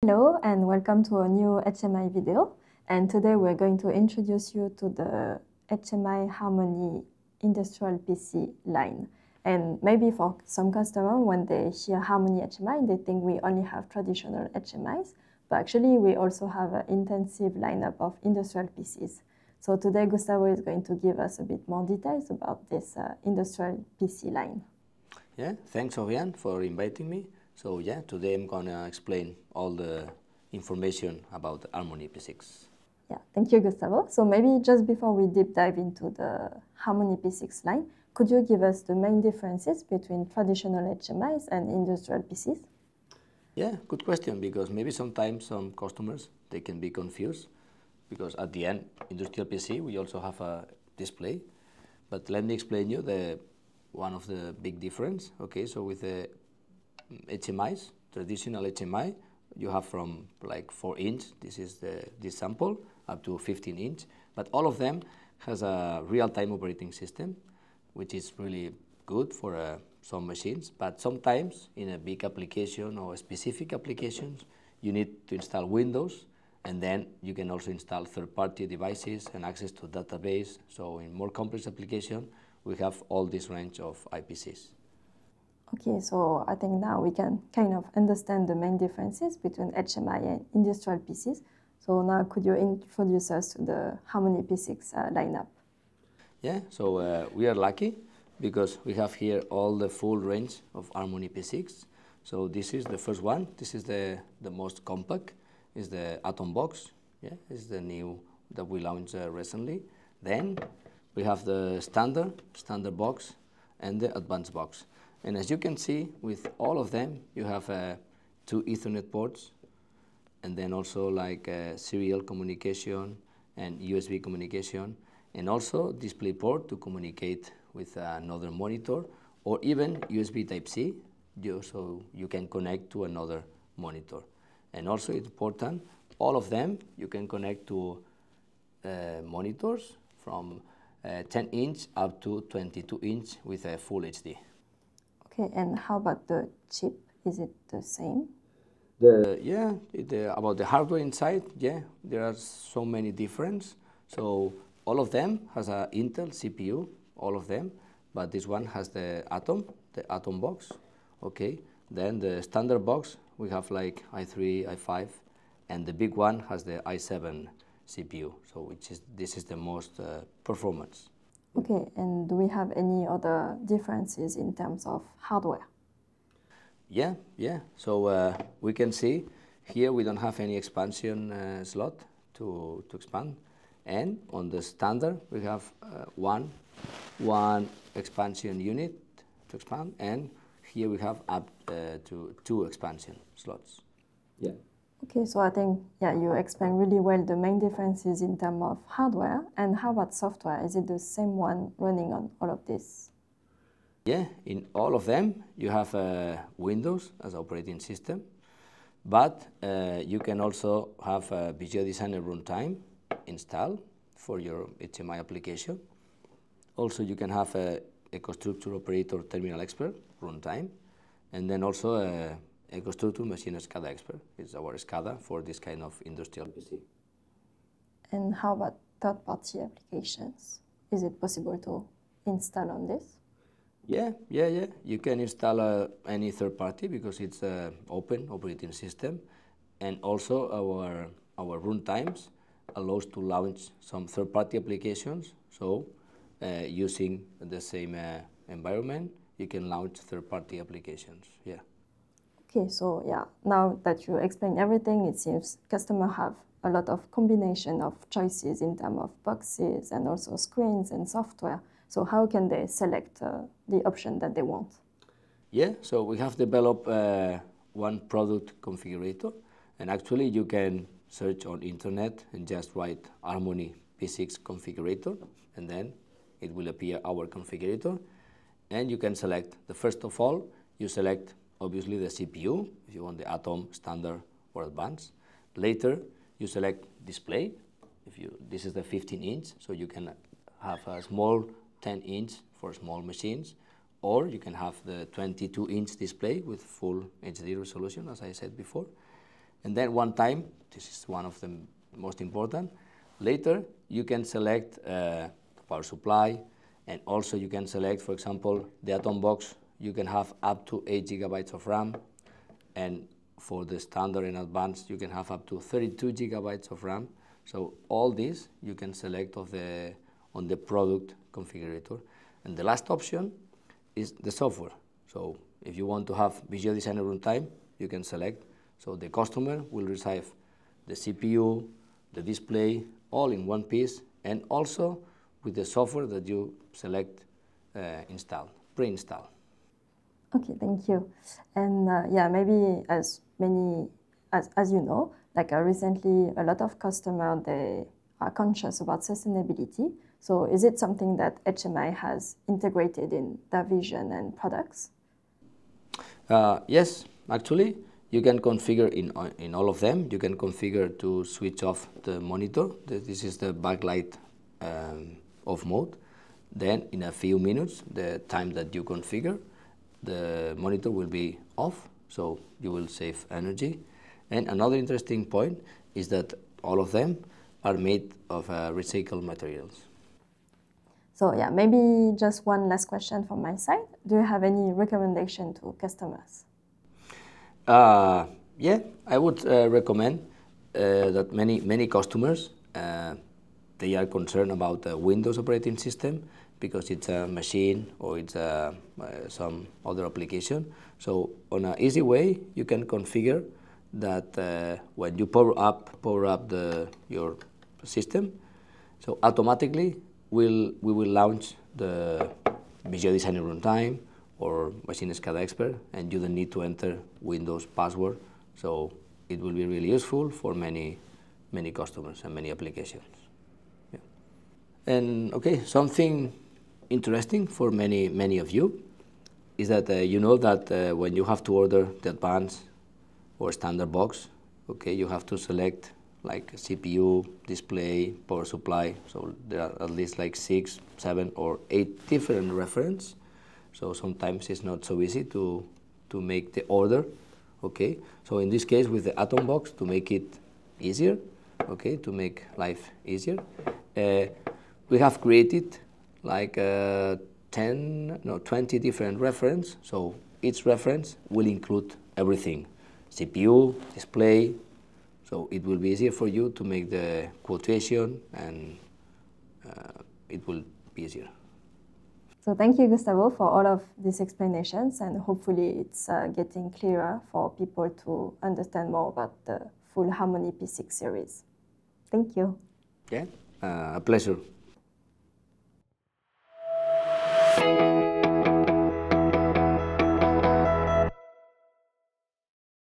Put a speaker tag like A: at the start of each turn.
A: Hello and welcome to a new HMI video. And today we're going to introduce you to the HMI Harmony Industrial PC line. And maybe for some customers, when they hear Harmony HMI, they think we only have traditional HMIs. But actually, we also have an intensive lineup of industrial PCs. So today, Gustavo is going to give us a bit more details about this industrial PC line.
B: Yeah, thanks, Oriane, for inviting me. So yeah, today I'm gonna explain all the information about Harmony P6.
A: Yeah, thank you, Gustavo. So maybe just before we deep dive into the Harmony P6 line, could you give us the main differences between traditional HMIs and industrial PCs?
B: Yeah, good question, because maybe sometimes some customers, they can be confused, because at the end, industrial PC, we also have a display. But let me explain you one of the big difference. Okay, so with the HMIs, traditional HMI, you have from like 4-inch, this is this sample, up to 15-inch, but all of them has a real-time operating system, which is really good for some machines, but sometimes in a big application or specific applications, you need to install Windows, and then you can also install third-party devices and access to database. So in more complex application, we have all this range of IPCs.
A: Okay, so I think now we can kind of understand the main differences between HMI and industrial PCs. So now could you introduce us to the Harmony P6 lineup?
B: Yeah, so we are lucky because we have here all the full range of Harmony P6. So this is the first one. This is the most compact. Is the Atom box. Yeah, it's the new that we launched recently. Then we have the standard box and the advanced box. And as you can see, with all of them, you have 2 Ethernet ports, and then also like serial communication and USB communication, and also display port to communicate with another monitor, or even USB Type-C, so you can connect to another monitor. And also it's important, all of them you can connect to monitors from 10-inch up to 22-inch with a full HD.
A: Okay, and how about the chip? Is it the same?
B: About the hardware inside, yeah, there are so many differences. So all of them has an Intel CPU, all of them, but this one has the Atom box, okay. Then the standard box, we have like i3, i5, and the big one has the i7 CPU, so this is the most performance.
A: Okay, and do we have any other differences in terms of hardware?
B: Yeah. So we can see here we don't have any expansion slot to expand, and on the standard we have one expansion unit to expand, and here we have up to 2 expansion slots. Yeah.
A: Okay, so I think, yeah, you explained really well the main differences in terms of hardware. And how about software? Is it the same one running on all of this?
B: Yeah, in all of them, you have Windows as operating system, but you can also have a Visual Designer runtime installed for your HMI application. Also, you can have a EcoStruxure Operator Terminal Expert runtime, and then also EcoStruxure Machine SCADA Expert is our SCADA for this kind of industrial PC.
A: And how about third-party applications? Is it possible to install on this?
B: Yeah. You can install any third party because it's an open operating system, and also our runtimes allows to launch some third-party applications. So using the same environment, you can launch third-party applications. Yeah.
A: Okay, so yeah, now that you explained everything, it seems customers have a lot of combination of choices in terms of boxes and also screens and software. So how can they select the option that they want?
B: Yeah, so we have developed one product configurator, and actually you can search on internet and just write Harmony P6 configurator, and then it will appear our configurator, and you can select first of all, you select obviously the CPU, if you want the Atom, Standard, or Advanced. Later, you select display. This is the 15-inch, so you can have a small 10-inch for small machines, or you can have the 22-inch display with full HD resolution, as I said before. And then one time, this is one of the most important, later you can select power supply, and also you can select, for example, the Atom box. You can have up to 8 gigabytes of RAM, and for the standard and advanced, you can have up to 32 gigabytes of RAM. So all these you can select on the product configurator. And the last option is the software. So if you want to have Visual Designer Runtime, you can select. So the customer will receive the CPU, the display, all in one piece, and also with the software that you select pre-install.
A: Okay, thank you. And yeah, maybe as you know, like recently a lot of customers, they are conscious about sustainability. So is it something that HMI has integrated in their vision and products?
B: Yes, actually, you can configure in all of them. You can configure to switch off the monitor. This is the backlight off mode. Then in a few minutes, the time that you configure, the monitor will be off, so you will save energy. And another interesting point is that all of them are made of recycled materials.
A: So yeah, maybe just one last question from my side. Do you have any recommendation to customers?
B: Yeah, I would recommend that many customers, they are concerned about the Windows operating system because it's a machine or it's some other application. So on an easy way, you can configure that when you power up your system, so automatically we will launch the Visual Designer Runtime or Machine SCADA Expert, and you don't need to enter Windows password. So it will be really useful for many customers and many applications. Yeah. And okay, something interesting for many of you is that you know that when you have to order the advanced or standard box, okay, you have to select like CPU, display, power supply. So there are at least like 6, 7, or 8 different references. So sometimes it's not so easy to make the order. Okay, so in this case with the Atom box, to make it easier, okay, to make life easier, we have created like 20 different references. So each reference will include everything: CPU, display. So it will be easier for you to make the quotation, and it will be easier.
A: So thank you, Gustavo, for all of these explanations, and hopefully it's getting clearer for people to understand more about the full Harmony P6 series. Thank you.
B: Yeah, a pleasure.